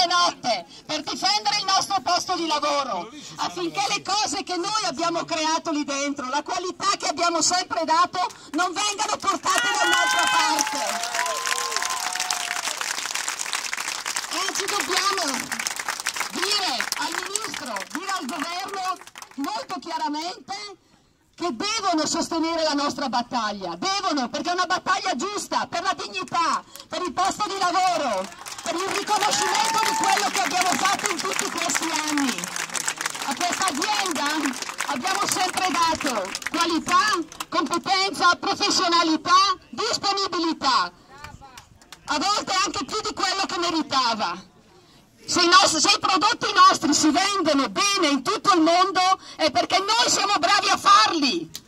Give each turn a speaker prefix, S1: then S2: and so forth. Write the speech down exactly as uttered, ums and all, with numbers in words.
S1: e notte per difendere il nostro posto di lavoro, affinché le cose che noi abbiamo creato lì dentro, la qualità che abbiamo sempre dato, non vengano portate da un'altra parte. Oggi dobbiamo dire al Ministro, dire al Governo molto chiaramente che devono sostenere la nostra battaglia, devono, perché è una battaglia giusta, per la dignità, per il posto di lavoro, per il riconoscimento di quello che abbiamo fatto in tutti questi anni. A questa azienda abbiamo sempre dato qualità, competenza, professionalità, disponibilità, a volte anche più di quello che meritava. Se i, nostri, se i prodotti nostri si vendono bene in tutto il mondo è perché noi siamo bravi a farli.